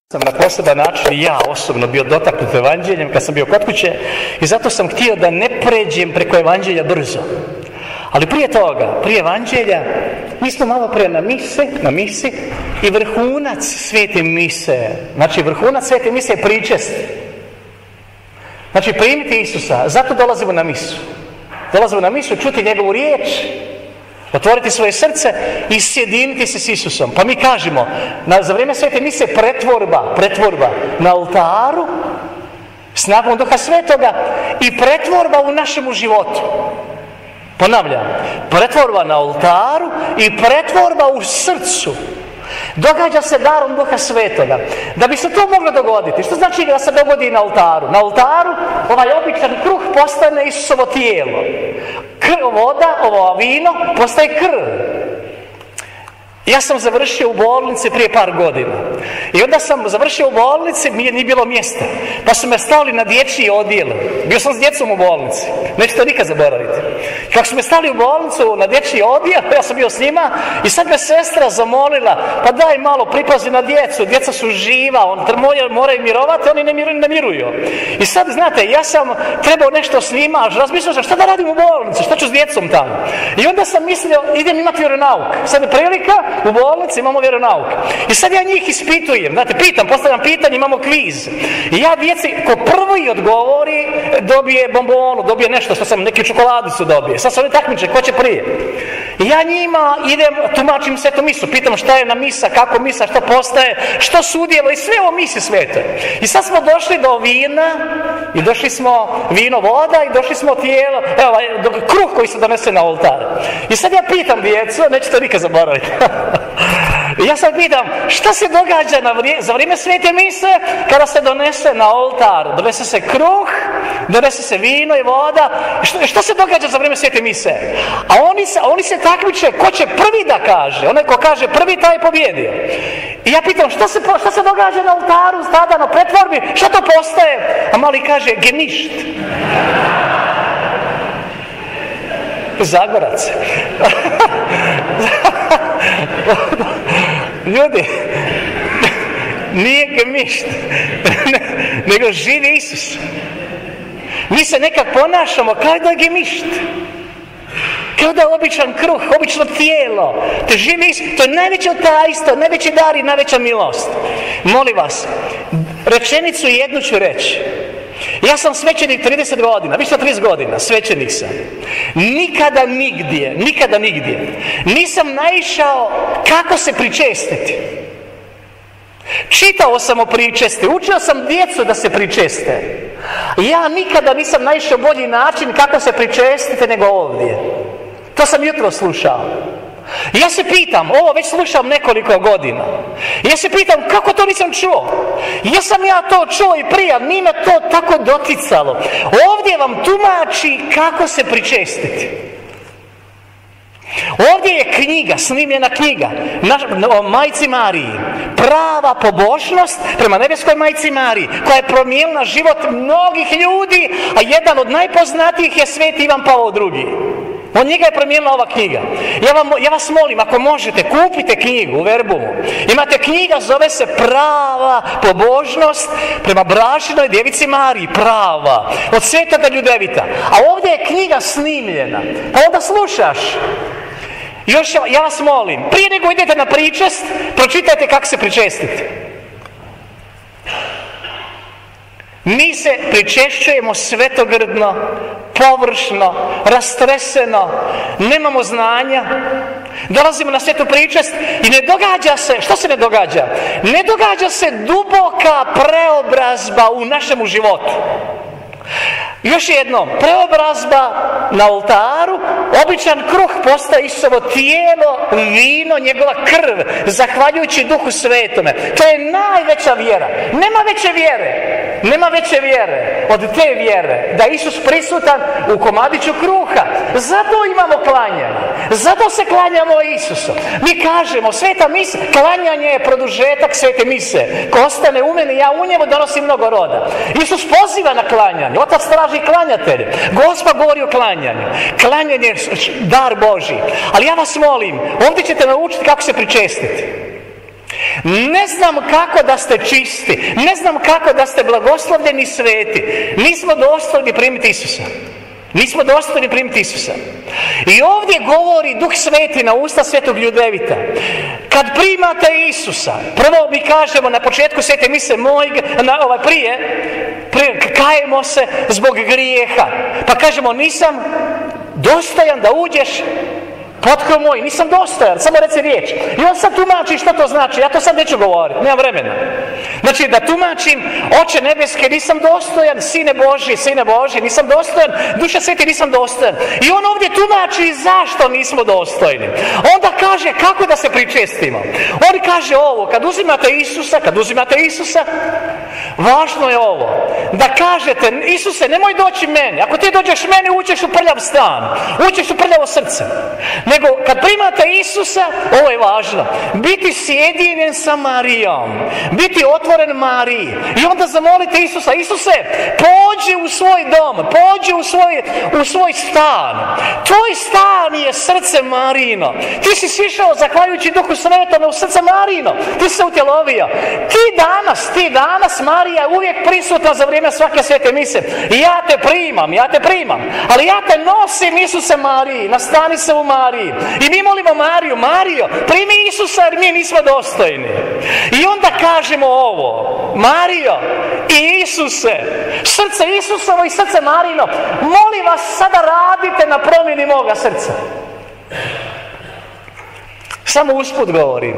Sam na poseban način ja osobno bio dotaknut evanđeljem kad sam bio kod kuće i zato sam htio da ne pređem preko evanđelja brzo. Ali prije toga, prije evanđelja, mi smo malo prije na misi i vrhunac svete mise, znači vrhunac svete mise je pričest. Znači primiti Isusa, zato dolazimo na misu. Dolazimo na misu, čuti njegovu riječ, otvoriti svoje srce i sjediniti se s Isusom. Pa mi kažemo, za vrijeme svete mise pretvorba na oltaru, snagom Duha Svetoga i pretvorba u našemu životu. Ponavljam, pretvorba na oltaru i pretvorba u srcu. Događa se darom Duha Svetoga. Da bi se to moglo dogoditi, što znači da se dogodi na oltaru? Na oltaru ovaj običan kruh postane Isusovo tijelo. Voda, ovo vino, postaje krv. Ja sam završio u bolnici prije par godina. I onda sam završio u bolnici, nije bilo mjesta. Pa su me stavili na dječji odjel. Bio sam s djecom u bolnici. Neću to nikad zaboraviti. Kako su me stavili u bolnicu na dječji odjel, ja sam bio s njima i sad me sestra zamolila, pa daj malo pripazi na djecu. Djeca su živa, moraju mirovati, oni ne miruju. I sad, znate, ja sam trebao nešto s njima, razmišljao sam šta da radim u bolnici, šta ću s djecom tamo. I onda sam mislio, idem imati vjeronauk. Sad je prilika, u bolnici imamo vjeronauk. I sad ja njih ispitujem, znate, postavljam pitanje, imamo kviz. I ja djeci, ko prvi odgovori, dobije bombonu, dobije nešto, što sam, neki čokoladicu dobije. Sad se oni takmiče, ko će prije. I ja njima idem, tumačim svetu misu, pitam šta je na misa, kako misa, što postaje, što su udjelo i sve o misi svete. I sad smo došli do vina, i došli smo vino, voda, i došli smo tijelo, kruh koji se donese na oltar. I sad ja pitam djecu, neću to nikad zaboraviti. I ja sad pitam, šta se događa za vrijeme svete mise kada se donese na oltar? Donese se kruh, donese se vino i voda. Što se događa za vrijeme svete mise? A oni se takmiče ko će prvi da kaže. Onaj ko kaže prvi, taj je pobjedio. I ja pitam, šta se događa na oltaru, tada na pretvorbi? Šta to postaje? A mali kaže, gemišt. Zagorac. Ljudi, nije gemišt, nego živi Isus. Mi se nekad ponašamo kao da je gemišt, kao da je običan kruh, obično tijelo. To živi Isus, to je najveće tajstvo, najveći dar i najveća milost. Molim vas, rečenicu jednu ću reći. Ja sam svećenik 30 godina, više od 30 godina, svećenik sam. Nikada nigdje nisam naišao kako se pričestiti. Čitao sam o pričesti, učio sam djecu da se pričeste. Ja nikada nisam naišao bolji način kako se pričestite nego ovdje. To sam jutro slušao. Ja se pitam, ovo već slušam nekoliko godina. Ja se pitam kako to nisam čuo. Jesam ja to čuo i prije, nije me to tako doticalo. Ovdje vam tumači kako se pričestiti. Ovdje je knjiga, snimljena knjiga o Majci Mariji. Prava pobožnost prema nebeskoj Majci Mariji, koja je promijenila život mnogih ljudi, a jedan od najpoznatijih je Sveti Ivan Pavao II. Od njega je promijenila ova knjiga. Ja vas molim, ako možete, kupite knjigu u Verbumu. Imate knjiga, zove se Prava pobožnost prema bračnoj djevici Mariji. Prava. Od Svetoga Ljudevita. A ovdje je knjiga snimljena. Pa onda slušaš. Još ja vas molim, prije nego idete na pričest, pročitajte kako se pričestiti. Mi se pričešćujemo svetogrdno, površno, rastreseno, nemamo znanja, dolazimo na svetu pričest i ne događa se, što se ne događa? Ne događa se duboka preobrazba u našemu životu. Još jednom, preobrazba na oltaru, običan kruh postaje Isusovo tijelo, vino, njegova krv, zahvaljujući Duhu Svetome. To je najveća vjera. Nema veće vjere od te vjere da je Isus prisutan u komadiću kruha. Zato imamo klanjanje. Zato se klanjamo Isusu. Mi kažemo, sveta misa, klanjanje je produžetak svete mise. Ko ostane u meni, ja u njemu donosim mnogo roda. Isus poziva na klanjanje. Otac traži klanjatelje. Gospod govori o klanjanju. Klanjanje je dar Božji. Ali ja vas molim, ovdje ćete naučiti kako se pričestiti. Ne znam kako da ste čisti, ne znam kako da ste blagoslovljeni i sveti. Nismo dostojni primiti Isusa. Nismo dostojni primiti Isusa. I ovdje govori Duh Sveti na usta svetog Ljudevita. Kad primate Isusa, prvo mi kažemo na početku svete mise prije kajemo se zbog grijeha. Pa kažemo nisam dostojan da uđeš pod krov moj, nisam dostojan, samo reci riječ. I on sad tumači što to znači, ja to sad neću govoriti, nemam vremena. Znači da tumačim, Oče nebeski, nisam dostojan, Sine Božji, nisam dostojan, Duša Sveti, nisam dostojan. I on ovdje tumači zašto nismo dostojni. Onda kaže kako da se pričestimo. On kaže ovo, kad uzimate Isusa, važno je ovo, da kažete, Isuse, nemoj doći meni, ako ti dođeš meni, uđeš u prljav stan, uđeš u prljavo srce. Nego kad primate Isusa, ovo je važno, biti sjedinjen sa Marijom, biti otvoren Mariji. I onda zamolite Isusa, Isuse, pođi u svoj dom, pođi u svoj stan. Tvoj stan je srce Marijino. Ti si sišao zahvaljujući Duhu Svetome u srce Marijino. Ti se utjelovio. Ti danas, Marija je uvijek prisutna za vrijeme svake svete mise. I ja te primam. Ali ja te nosim, Isuse, Mariji. Nastani se u Mariji. I mi molimo Mariju, Marijo, primi Isusa jer mi nismo dostojni. I onda kažemo ovo, Marijo i Isuse, srce Isusovo i srce Marijino, molim vas sada radite na promjeni moga srca. Samo usput govorim.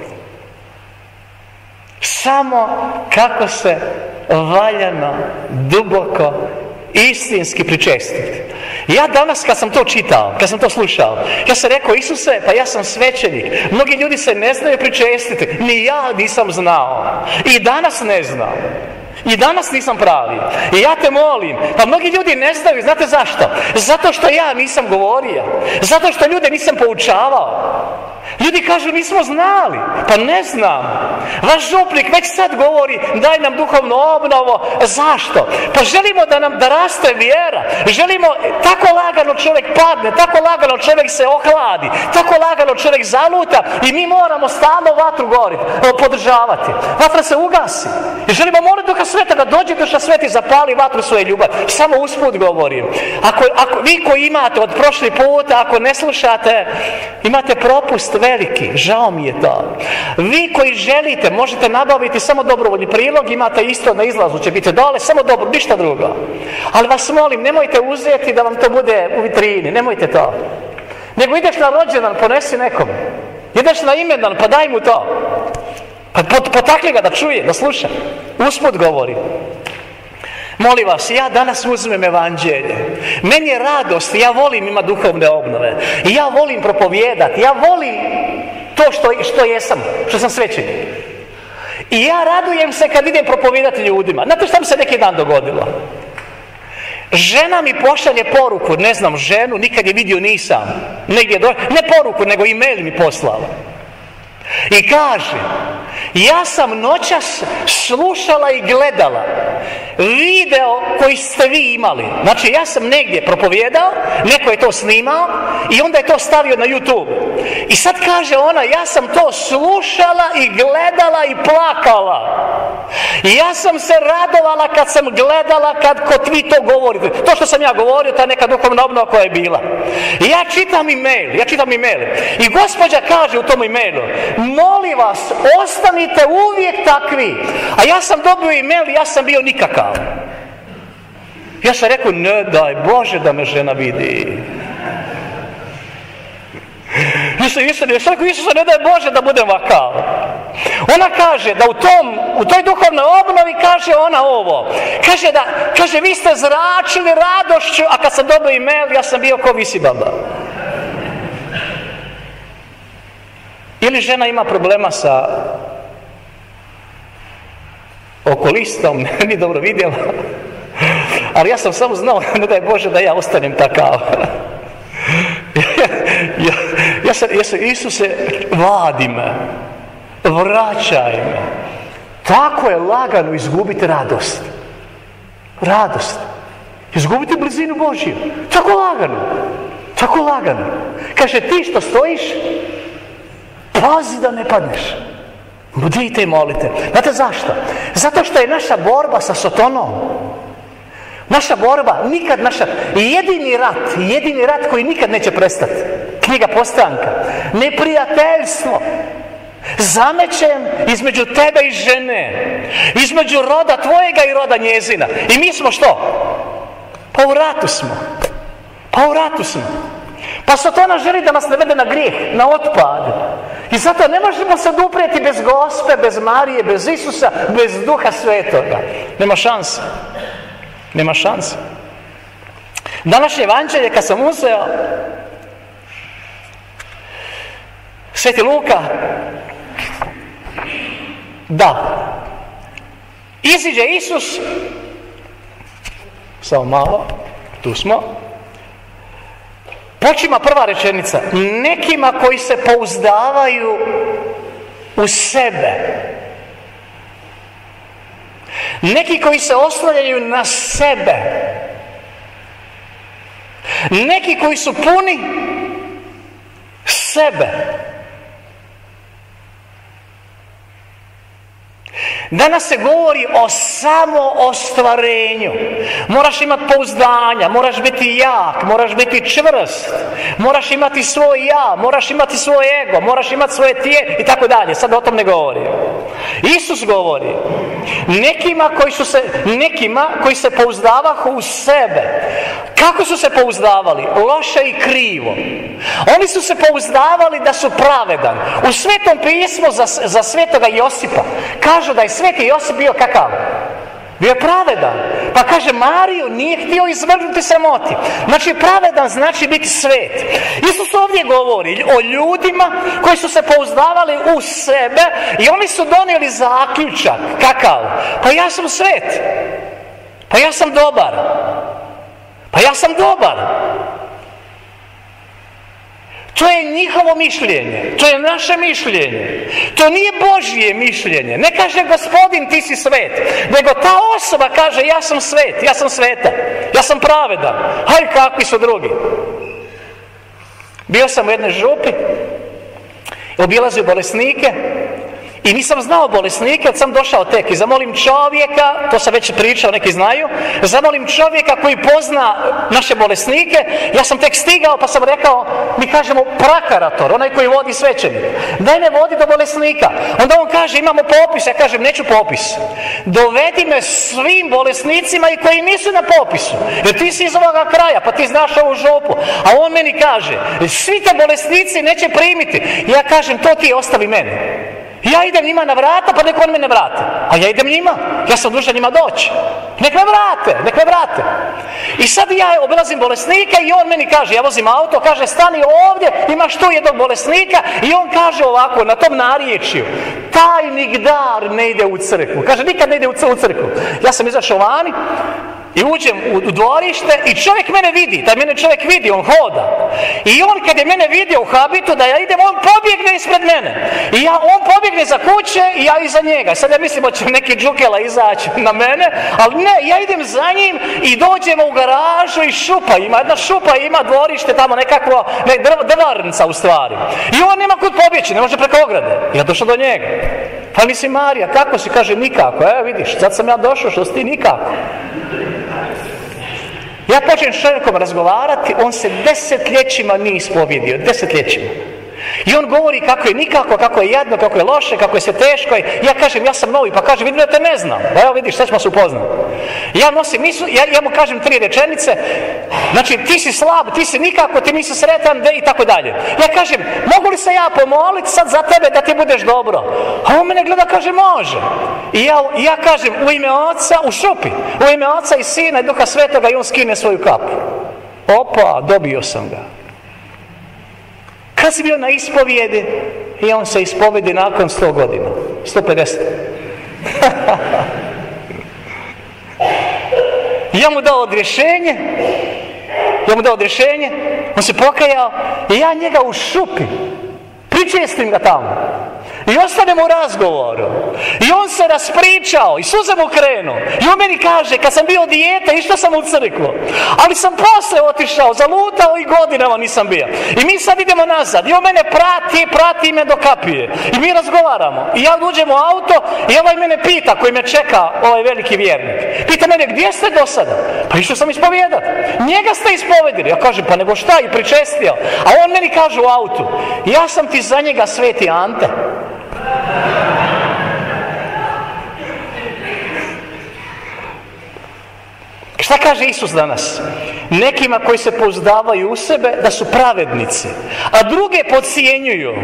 Samo kako se valjano, duboko, istinski pričestiti. Ja danas kad sam to čitao, kad sam to slušao, ja sam rekao, Isuse, pa ja sam svećenik. Mnogi ljudi se ne znaju pričestiti. Ni ja nisam znao. I danas ne znam. I danas nisam pravi. I ja te molim, pa mnogi ljudi ne znaju, znate zašto? Zato što ja nisam govorio. Zato što ljude nisam poučavao. Ljudi kažu, nismo znali. Pa ne znam. Vaš župnik već sad govori, daj nam duhovnu obnovu. Zašto? Pa želimo da raste vjera. Želimo, tako lagano čovjek padne, tako lagano čovjek se ohladi, tako lagano čovjek zaluta i mi moramo stalno vatru podržavati. Vatra se ugasi. I želimo moliti Duha Svetoga, dođi Duša Sveti, zapali vatru svoje ljubavi. Samo usput govorim. Ako vi koji imate od prošli puta, ako ne slušate, imate propust veliki, žao mi je to. Vi koji želite, možete nabaviti samo dobrovoljni prilog, imate isto na izlazu, će biti dole, samo dobro, ništa drugo. Ali vas molim, nemojte uzeti da vam to bude u vitrini, nemojte to. Nego ideš na rođendan, ponesi nekom. Ideš na imendan, pa daj mu to. Pa potakli ga da čuje, da sluša. Usput govori. Molim vas, ja danas uzmem evanđelje. Meni je radost, ja volim imati duhovne obnove. I ja volim propovijedati, ja volim to što jesam, što sam svećenik. I ja radujem se kad idem propovijedati ljudima. Znate što mi se neki dan dogodilo? Žena mi pošalje poruku, ne znam ženu, nikad je vidio nisam. Ne poruku, nego e-mail mi poslala. I kaže, ja sam noćas slušala i gledala video koji ste vi imali. Znači ja sam negdje propovijedao, neko je to snimao i onda je to stavio na YouTube. I sad kaže ona, ja sam to slušala i gledala i plakala. I ja sam se radovala kad sam gledala kad vi to govorite. To što sam ja govorio, ta neka duhovna obnova koja je bila. I ja čitam e-mail. I gospođa kaže u tom e-mailu, molim vas, ostanite uvijek takvi. A ja sam dobio e-mail i ja sam bio nikakav. Ja sam rekao, ne daj Bože da me žena vidi. Isuse, ne daj Bože da budem vakav. Ona kaže da u toj duhovnoj obnovi kaže ona ovo. Kaže, vi ste zračili radošću, a kad sam dobio e-mail, ja sam bio ko visibaba. Ili žena ima problema sa okulistom, nije dobro vidjela. Ali ja sam samo znao, ne daj Bože da ja ostanem takav. Isuse, vadi me, vraćaj me. Tako je lagano izgubiti radost. Radost. Izgubiti blizinu Božju. Tako lagano. Kaže, ti što stojiš, pazi da ne padneš. Budite i molite. Znate zašto? Zato što je naša borba sa Satanom. Naša borba, jedini rat koji nikad neće prestati. Knjiga Postanka. Neprijateljstvo. Zamećem između tebe i žene. Između roda tvojega i roda njezina. I mi smo što? Pa u ratu smo. Pa Satana želi da nas navede na grijeh, na otpad. I zato ne možemo se oduprijeti bez Gospe, bez Marije, bez Isusa, bez Duha Svetoga. Nema šanse. Današnje evanđelje kad sam uzeo, Sveti Luka, iziđe Isus, samo malo, tu smo, počima prva rečenica, nekima koji se pouzdavaju u sebe, neki koji se oslanjaju na sebe, neki koji su puni sebe. Danas se govori o samoostvarenju. Moraš imati pouzdanja, moraš biti jak, moraš biti čvrst, moraš imati svoj ja, moraš imati svoj ego, moraš imati svoje tijelo i tako dalje. Sad o tom ne govori. Isus govori nekima koji se pouzdavahu u sebe. Kako su se pouzdavali? Loše i krivo. Oni su se pouzdavali da su pravedan. U Svetom pismu za svetoga Josipa kažu da je sveti Josip bio kakav? Bio je pravedan. Pa kaže, Mariju nije htio izvrgnuti sramoti. Znači, pravedan znači biti svet. Isus ovdje govori o ljudima koji su se pouzdavali u sebe i oni su donijeli zaključak. Kakav? Pa ja sam svet. Pa ja sam dobar. To je njihovo mišljenje, to je naše mišljenje, to nije Božje mišljenje. Ne kaže Gospodin ti si svet, nego ta osoba kaže ja sam svet, ja sam sveta, ja sam pravedan, haj kakvi su drugi. Bio sam u jednoj župi, obilazio bolesnike i nisam znao bolesnike, kad sam došao tek i zamolim čovjeka, to sam već pričao, neki znaju, zamolim čovjeka koji pozna naše bolesnike, ja sam tek stigao pa sam rekao, mi kažemo prakarator, onaj koji vodi svećenik, daj me vodi do bolesnika. Onda on kaže, imamo popis, ja kažem, neću popis, dovedi me svim bolesnicima i koji nisu na popisu, jer ti si iz ovoga kraja, pa ti znaš ovu župu. A on meni kaže, svi te bolesnici neće primiti. Ja kažem, to ti ostavi meni. Ja idem njima na vrata, pa nek on mene vrate. A ja idem njima, ja sam dužan njima doći. Nek me vrate. I sad ja obilazim bolesnika i on meni kaže, ja vozim auto, kaže, stani ovdje, imaš tu jednog bolesnika i on kaže ovako, na tom narječju, tajnik dar ne ide u crkvu. Kaže, nikad ne ide u crkvu. Ja sam izašao vani i uđem u dvorište i čovjek mene vidi, taj mene čovjek vidi, on hoda. I on kad je mene vidio u habitu da ja idem, on pobjegne ispred mene. I on pobjegne za kuće i ja iza njega. Sad ja mislim da će neki džukela izaći na mene, ali ne, ja idem za njim i dođemo u garažu i šupa ima, jedna šupa ima dvorište tamo nekakvo, drvarnica u stvari. I on nema kud pobjeći, ne može preko ograde. Ja došao do njega. Pa mislim, Marija, kako si? Kaže, nikako. Vidiš, sad sam ja došao, što si ti nikako. Ja počnem s čovjekom razgovarati, on se desetljećima nije ispovjedio, desetljećima. I on govori kako je nikako, kako je jadno, kako je loše, kako je sve teško. Ja kažem, ja sam novi, pa kaže, vidim da te ne znam. Pa evo vidiš, sad ćemo se upoznati. Ja mu kažem 3 rečenice, znači ti si slab, ti si nikako, ti nisi sretan, i tako dalje. Ja kažem, mogu li se ja pomoliti sad za tebe da ti budeš dobro? A on mene gleda, kaže, može. I ja kažem, u ime Oca, u šupi, u ime Oca i Sina i Duha Svetoga, i on skine svoju kapu. Opa, dobio sam ga. Kad si bio na ispovjedi? I on se ispovjedi nakon 100 godina. 150. Ja mu dao odrješenje, on se pokajao i ja njega u šupi pričestim ga tamo. I ostanemo u razgovoru. I on se raspričao i suze mu krenu. I on meni kaže, kad sam bio dijete, išao sam u crkvu. Ali sam posle otišao, zalutao i godinama nisam bio. I mi sad idemo nazad. I on mene prati me do kapije. I mi razgovaramo. I ja uđem u auto i ovaj mene pita, koji me čeka, ovaj veliki vjernik. Pita mene, gdje ste do sada? Pa išao sam ispovijedat. Njega ste ispovedili. Ja kažem, pa nego šta, i pričestio. A on meni kaže u autu, ja sam ti za njega Sveti Ante. Šta kaže Isus danas? Nekima koji se pouzdavaju u sebe da su pravednici, a druge podcjenjuju.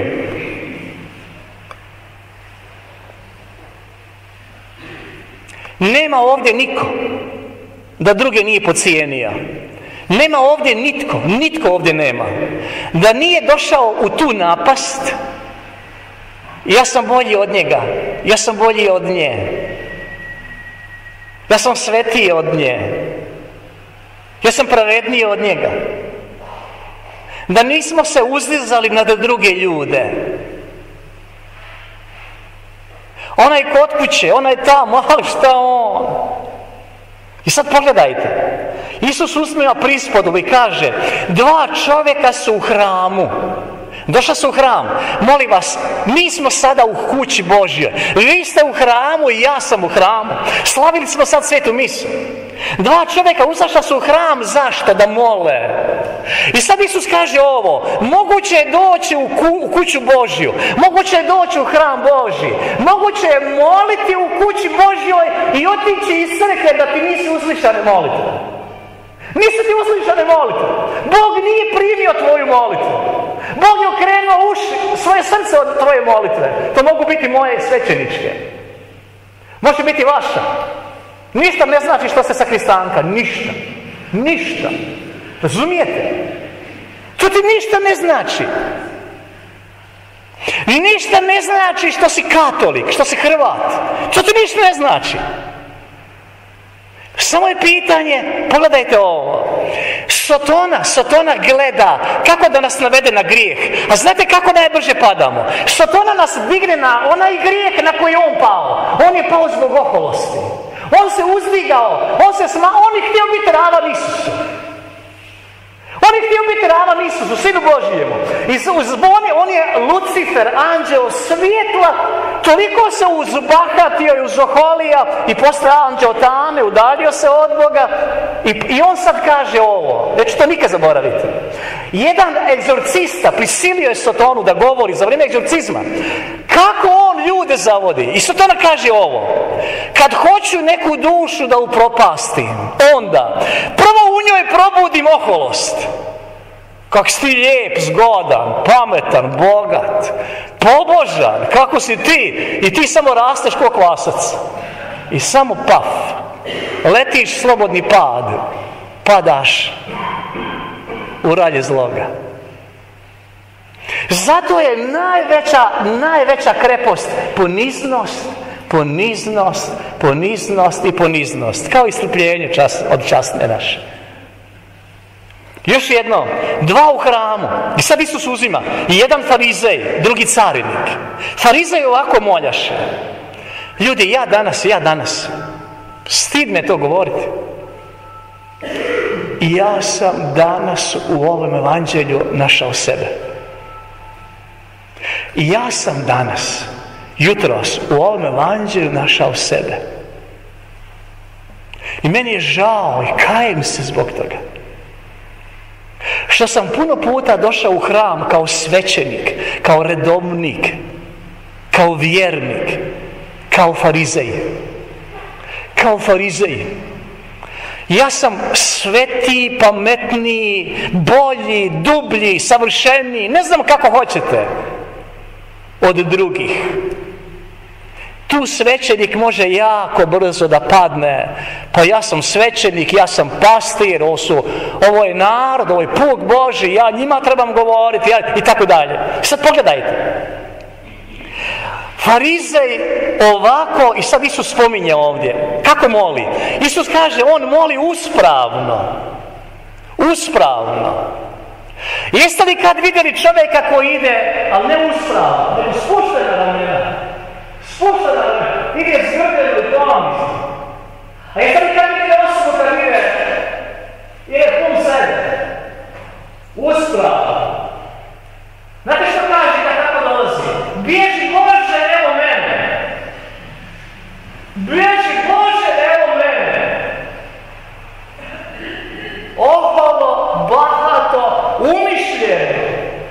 Nema ovdje niko da druge nije podcijenio. Nema ovdje nitko ovdje nema da nije došao u tu napast. Ja sam bolji od njega, ja sam bolji od nje, ja sam svetiji od nje, ja sam pravedniji od njega. Da nismo se uzdizali nad druge ljude. Onaj kod kuće, onaj tamo, ali šta on? I sad pogledajte, Isus usmija prispodobu i kaže, 2 čovjeka su u hramu. Došla su u hram. Molim vas, mi smo sada u kući Božjoj. Vi ste u hramu i ja sam u hramu. Slavili smo sad svetu misu. 2 čovjeka uzašla su u hram. Zašto? Da mole. I sad Isus kaže ovo. Moguće je doći u kuću Božju. Moguće je doći u hram Božji. Moguće je moliti u kući Božjoj i otići iz crkve da ti nisu uslišane molitve. Nisu ti uslišane molitve. Bog nije primio tvoju molitvu. Bog je okrenuo svoje srce od tvoje molitve. To mogu biti moje svećeničke. Može biti vaša. Ništa ne znači što ste sakristanka. Ništa. Razumijete? To ti ništa ne znači. Ništa ne znači što si katolik, što si Hrvat. To ti ništa ne znači. Samo je pitanje, pogledajte ovo. Sotona gleda kako da nas navede na grijeh. A znate kako najbrže padamo? Sotona nas digne na onaj grijeh na koji je on pao. On je pao zbog oholosti. On se uzdigao. On je htio biti ravan Isusu. On je htio biti ravan Isusu, Sinu Božijemu. I on je Lucifer, anđeo svjetla, toliko se uzbahatio i uzoholio i posle anđeo tame, udaljio se od Boga. I on sad kaže ovo, neću to nikad zaboraviti. Jedan egzorcista prisilio je Sotonu da govori za vrijeme egzorcizma. Kako on ljude zavodi? I Sotona kaže ovo. Kad hoću neku dušu da upropastim, onda prvo u njoj probudim oholost. Kak si ti lijep, zgodan, pametan, bogat, pobožan, kako si ti? I ti samo rasteš ko kvasac. I samo paf, letiš slobodni pad, padaš u ralje zloga. Zato je najveća krepost poniznost i poniznost. Kao istrpljenje od časne naše. Još jedno, 2 u hramu. I sad Isus uzima. Jedan farizej, drugi carinik. Farizej ovako moljaše. Ljudi, ja danas. Stid me to govoriti. I ja sam danas u ovom evanđelju našao sebe. I ja sam danas, jutros, u ovom evanđelju našao sebe. I meni je žao i kajem se zbog toga. Što sam puno puta došao u hram kao svećenik, kao redovnik, kao vjernik, kao farizej. Ja sam svetiji, pametniji, bolji, dublji, savršeniji, ne znam kako hoćete, od drugih. Tu svećenik može jako brzo da padne. Pa ja sam svećenik, ja sam pastir, ovo je narod, ovo je puk Božji, ja njima trebam govoriti i tako dalje. Sad pogledajte. Farizej ovako, i sad Isus spominje ovdje, kako moli? Isus kaže, on moli uspravno. Jeste li kad vidjeli čovjeka koji ide, ali ne uspravno, nego spuštena ramena? Spuštena ide zgrdeno i to. A jeste li kad ide osobu kad je pun sebe? Usprava. Znate što kaže kad tako dolazi? Bježi Bože, evo mene. Bježi Bože, evo mene. Oholo, bahato, umišljeno.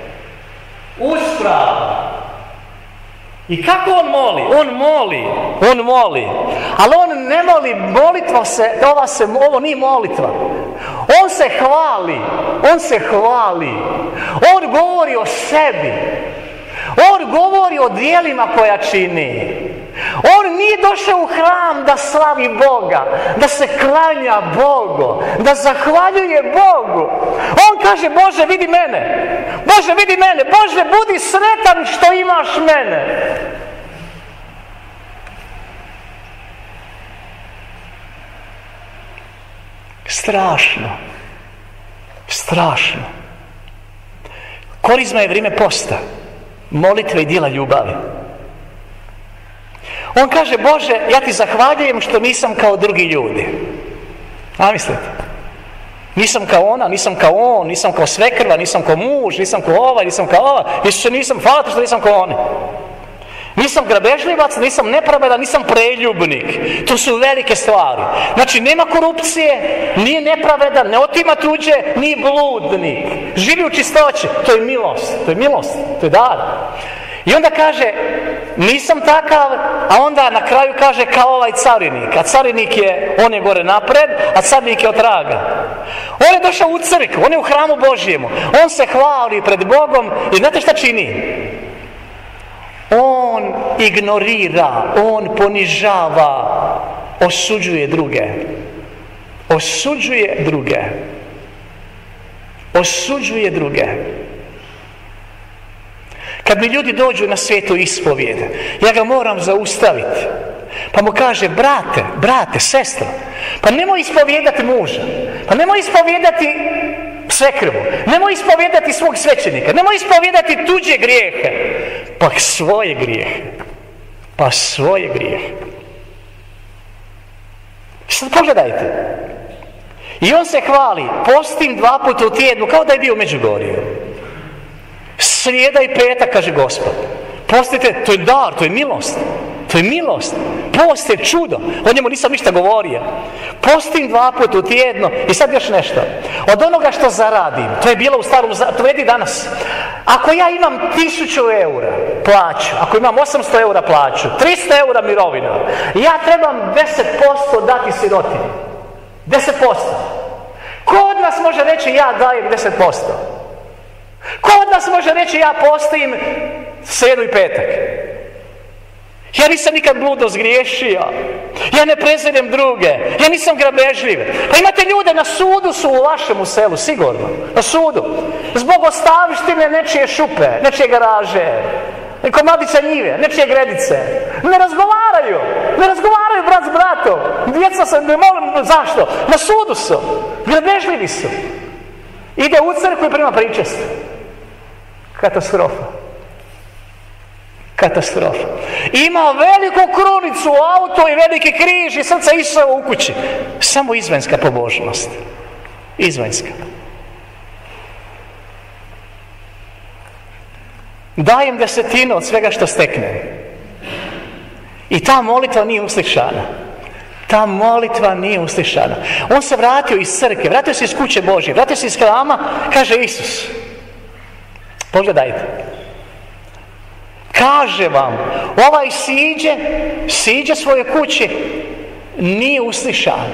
Usprava. I kako on moli? On moli. Ali on ne moli, molitva ovo nije molitva. On se hvali. On govori o sebi. On govori o dijelima koja čini. On nije došao u hram da slavi Boga, da se klanja Bogu, da zahvaljuje Bogu. On kaže, Bože, vidi mene. Bože, vidi mene. Bože, budi sretan što imaš mene. Strašno. Korizma je vrijeme posta, molitve i djela ljubavi. On kaže, Bože, ja ti zahvaljujem što nisam kao drugi ljudi. A mislite? Nisam kao ona, nisam kao on, nisam kao svekrva, nisam kao muž, nisam kao ovaj, nisam kao ova. Isuse, hvala ti što nisam kao oni. Nisam grabežljivac, nisam nepravedan, nisam preljubnik. To su velike stvari. Znači, nema korupcije, nije nepravedan, ne otima tuđe, nije bludnik. Živi u čistoći. To je milost, to je dar. I onda kaže, nisam takav, a onda na kraju kaže kao ovaj carinik. A carinik on je gore napred, a carinik je otraga. On je došao u crkvu, on je u hramu Božjemu. On se hvali pred Bogom i znate šta čini? On ignorira, on ponižava, osuđuje druge. Kad mi ljudi dođu na svetu ispovijed, ja ga moram zaustaviti. Pa mu kaže, brate, sestro, pa nemoj ispovijedati muža, pa nemoj ispovijedati svekrvu, nemoj ispovijedati svog svećenika, nemoj ispovijedati tuđe grijehe, pa svoje grijehe. Sad pogledajte. I on se hvali, postim 2 puta u tjednu, kao da je bio u Međugorju. Srijeda i petak, kaže Gospod. Postite, to je dar, to je milost. Post je čudo. O njemu nisam ništa govorio. Postim 2 puta u tjednu. I sad još nešto. Od onoga što zaradim, to je bilo u starom, to vrijedi danas. Ako ja imam 1000 eura plaću, ako imam 800 eura plaću, 300 eura mirovinu, ja trebam 10% dati sirotinji. 10%. Ko od nas može reći ja dajem 10%? Ko od nas može reći ja postim srijedu i petak? Ja nisam nikad bludo zgriješio. Ja ne prezirem druge. Ja nisam grabežljiv. Pa imate ljude, na sudu su u vašemu selu, sigurno. Na sudu. Zbog ostavštine nečije šupe, nečije garaže, komadića njive, nečije gredice. Ne razgovaraju brat s bratom. Djeca se ne molim, zašto? Na sudu su. Grabežljivi su. Ide u crkvu i prima pričest. Katastrofa. Ima veliku krunicu, auto i veliki križ i srce Isusova u kući. Samo izvanjska pobožnost. Izvanjska. Dajem 10% od svega što steknem. I ta molitva nije uslišana. On se vratio iz crkve, vratio se iz kuće Božje, vratio se iz hrama, kaže Isus. Pogledajte. Kaže vam, ovaj siđe svoje kući, nije uslišan.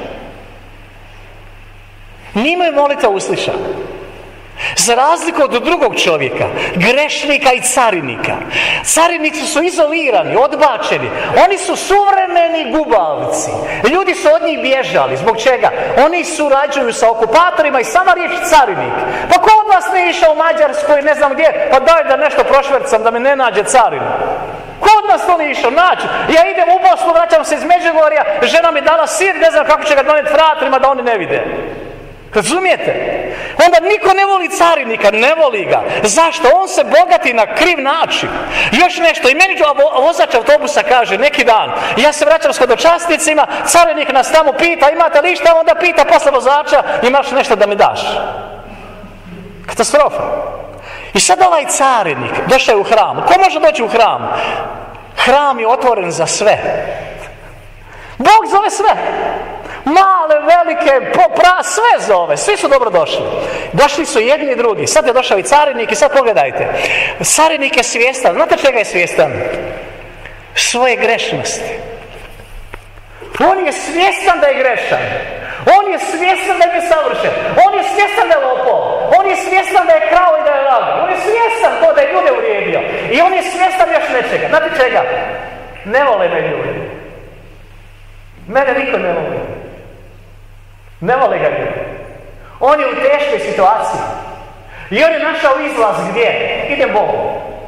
Nije mu je molitva uslišana. Za razliku od drugog čovjeka, grešnika i carinika. Carinici su izolirani, odbačeni. Oni su suvremeni gubavci. Ljudi su od njih bježali. Zbog čega? Oni surađuju sa okupatorima i sama riječ carinik. Pa ko od vas ne išao u Mađarskoj, ne znam gdje, pa daj da nešto prošvercam da me ne nađe carinu. Ko od nas to ne išao? Naći. Ja idem u Bosnu, vraćam se iz Međugorja, žena mi dala sir, ne znam kako će ga donijeti fratrima da oni ne vide. Razumijete? Onda niko ne voli carinika, ne voli ga. Zašto? On se bogati na kriv način. Još nešto, i meni vozač autobusa kaže neki dan, ja se vraćam s hodočasnicima, carinik nas tamo pita, imate li šta, onda pita posle vozača, imaš nešto da mi daš. Katastrofa. I sad ovaj carinik došao je u hram. Ko može doći u hram? Hram je otvoren za sve. Bog zove sve. Male, velike, sve zove. Svi su dobro došli. Došli su jedni i drugi. Sad je došao i carinik i sad pogledajte. Carinik je svjestan. Znate čega je svjestan? Svoje grešnosti. On je svjestan da je grešan. On je svjestan da je nesavršen. On je svjestan da je lopov. On je svjestan da je krao i da je lago. On je svjestan to da je ljude uvrijedio. I on je svjestan još nečega. Znate čega? Ne vole me ljudi. Mene niko ne voli. Ne vole ga ljudi. On je u teškoj situaciji. I on je našao izlaz gdje? Idem Bogu.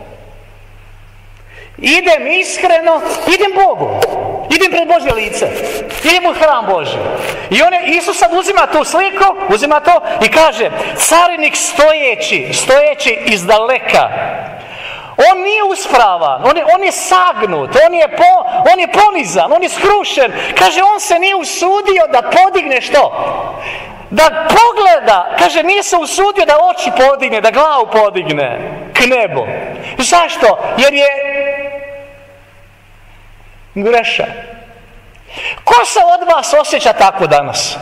Idem iskreno, idem Bogu. Idem pred Božje lice. Idem u hram Božji. I Isus sad uzima tu sliku, uzima to i kaže, carinik stojeći izdaleka. On nije uspravan, on je sagnut, on je ponizan, on je skrušen. Kaže, on se nije usudio da podigne što? Da pogleda, kaže, nije se usudio da oči podigne, da glavu podigne k nebu. Zašto? Jer je grešan. Ko se od vas osjeća tako danas?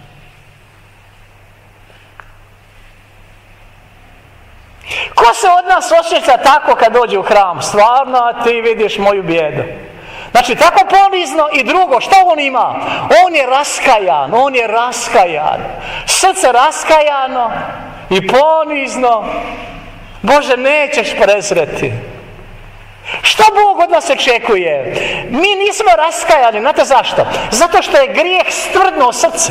Ko se od nas osjeća tako kad dođe u hram? Stvarno, a ti vidiš moju bijedu. Znači, tako ponizno. I drugo, što on ima? On je raskajan. Srce raskajano i ponizno. Bože, nećeš prezreti. Što Bog od nas očekuje? Mi nismo raskajani, znate zašto? Zato što je grijeh stvrdno srce.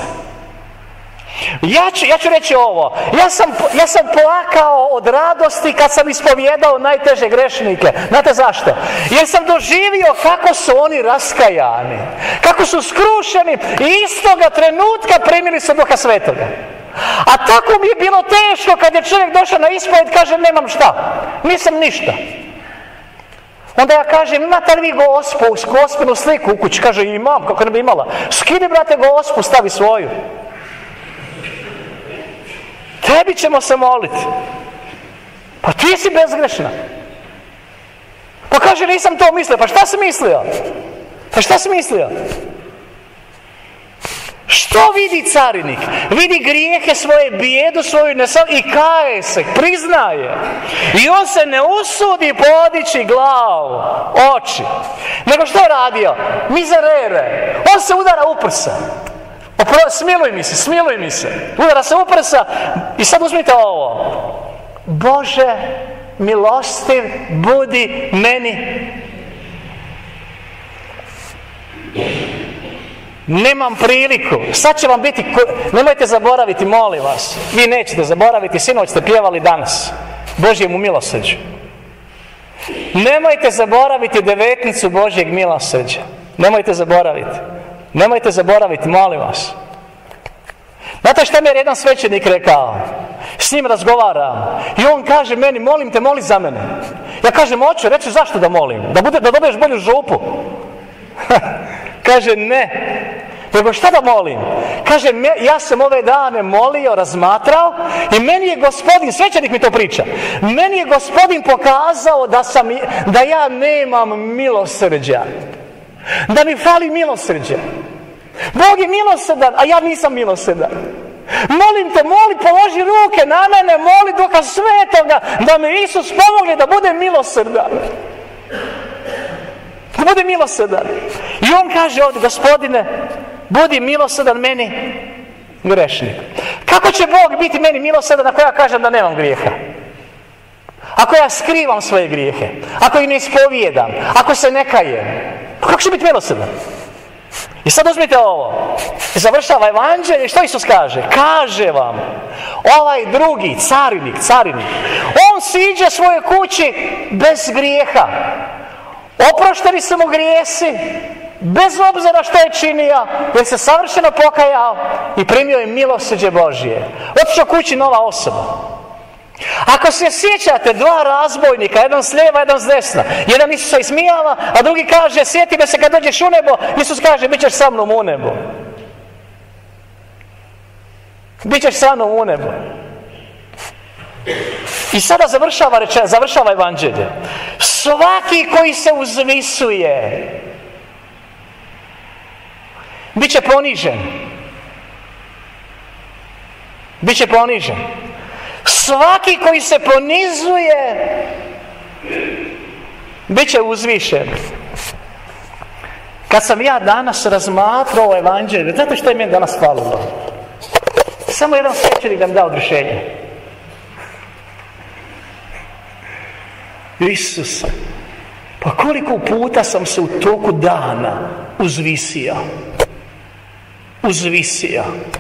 Ja ću reći ovo. Ja sam plakao od radosti kad sam ispovjedao najteže grešnike. Znate zašto? Jer sam doživio kako su oni raskajani. Kako su skrušeni i istoga trenutka primili su Duha Svetoga. A tako mi je bilo teško kad je čovjek došao na ispovjed, kaže, nemam šta. Nisam ništa. Onda ja kažem, imate li vi gospinu sliku u kući? Kaže, imam, kako ne bi imala. Skini, brate, gospu, stavi svoju. Tebi ćemo se moliti. Pa ti si bezgrešna. Pa kaže, nisam to mislio. Pa šta si mislio? Što vidi carinik? Vidi grijehe svoje, bijedu svoju i kaje se, priznaje. I on se ne usudi podići glavu, oči. Nego što je radio? Mizerere. On se udara u prsa. Smiluj mi se. Udara se u prsa i sad uzmite ovo. Bože, milostiv budi meni. Nemam priliku. Sad će vam biti, nemojte zaboraviti, molim vas. Vi nećete zaboraviti, sinoć ste pjevali danas. Božjemu milosrđu. Nemojte zaboraviti devetnicu Božjeg milosrđa. Nemojte zaboraviti, molim vas. Znate šta mi je jedan svećenik rekao? S njim razgovaram. I on kaže meni, molim te, moli za mene. Ja kažem, hoću, reći zašto da molim? Da dobiješ bolju župu. Kaže, ne. Nego šta da molim? Kaže, ja sam ove dane molio, razmatrao i meni je Gospodin, svećenik mi to priča, meni je Gospodin pokazao da ja nemam milosrđa. Da mi fali milosrđe. Bog je milosrdan, a ja nisam milosrdan. Molim te, položi ruke na mene, moli Duha Svetoga da me Isus pomogne da budem milosrdan. Da budem milosrdan. I on kaže ovdje, Gospodine, budi milosrdan meni, grešnik. Kako će Bog biti meni milosrdan ako ja kažem da nemam grijeha? Ako ja skrivam svoje grijehe, ako ih ne ispovijedam, ako se ne kajem, kako će biti milosrdan? I sad uzmite ovo. Završava evanđelje. Što Isus kaže? Kaže vam, ovaj drugi, carinik, on siđe svojoj kući bez grijeha. Oprošteni su mu grijesi bez obzira što je činio, jer se savršeno pokajao i primio je milosrđe Božje. Otišao kući nova osoba. Ako se sjećate, dva razbojnika, jedan s lijeva, jedan s desna. Jedan Isusa ismijava, a drugi kaže, sjeti me se kad dođeš u nebo. Isus kaže, bit ćeš sa mnom u nebo. Bićeš sa mnom u nebo. I sada završava evanđelje. Svaki koji se uzvisuje bit će ponižen. Biće ponižen. Svaki koji se ponizuje bit će uzvišen. Kad sam ja danas razmatrao evanđelje, znate što je meni danas falilo? Samo jedan svećenik da mi da odrješenje. Isuse, pa koliko puta sam se u toku dana uzvisio,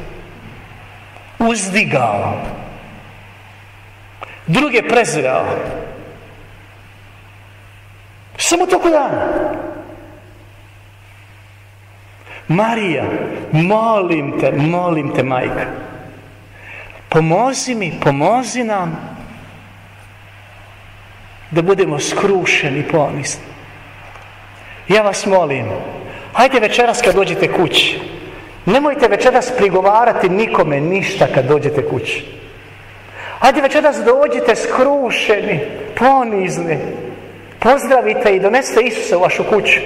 uzdigao, druge prezirao. Samo u toku dana. Marija, molim te, majka, pomozi nam da budemo skrušeni i ponizni. Ja vas molim, hajde večeras kad dođete kući, nemojte večeras prigovarati nikome ništa kad dođete kući. Hajde večeras dođite skrušeni, ponizni, pozdravite i donesite Isusa u vašu kuću.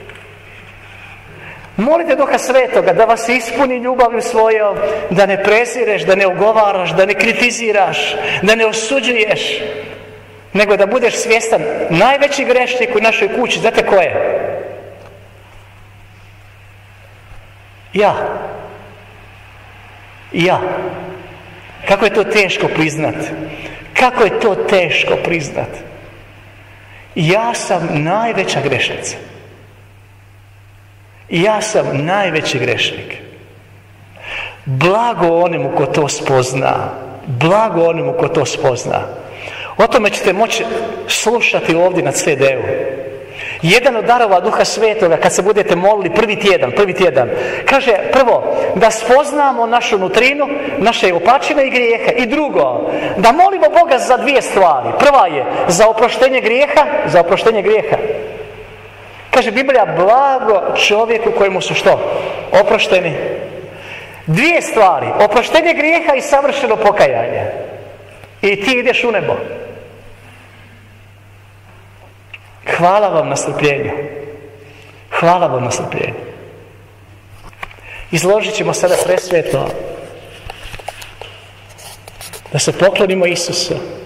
Molite Duha Svetoga da vas ispuni ljubavlju svojom, da ne prezireš, da ne ogovaraš, da ne kritiziraš, da ne osuđuješ, nego da budeš svjestan, najveći grešnik u našoj kući, znate ko je? Ja. Kako je to teško priznat? Ja sam najveća grešnica. Ja sam najveći grešnik. Blago onemu ko to spozna. O tome ćete moći slušati ovdje na CD-u. Jedan od darova Duha Svetoga, kad se budete molili prvi tjedan, kaže prvo, da spoznamo našu nutrinu, naše opačine i grijehe. I drugo, da molimo Boga za dvije stvari. Prva je za oproštenje grijeha. Kaže Biblija, blago čovjeku kojemu su što? Oprošteni. Dvije stvari, oproštenje grijeha i savršeno pokajanje. I ti ideš u nebo. Hvala vam na strpljenju. Izložit ćemo sada presveto da se poklonimo Isusu.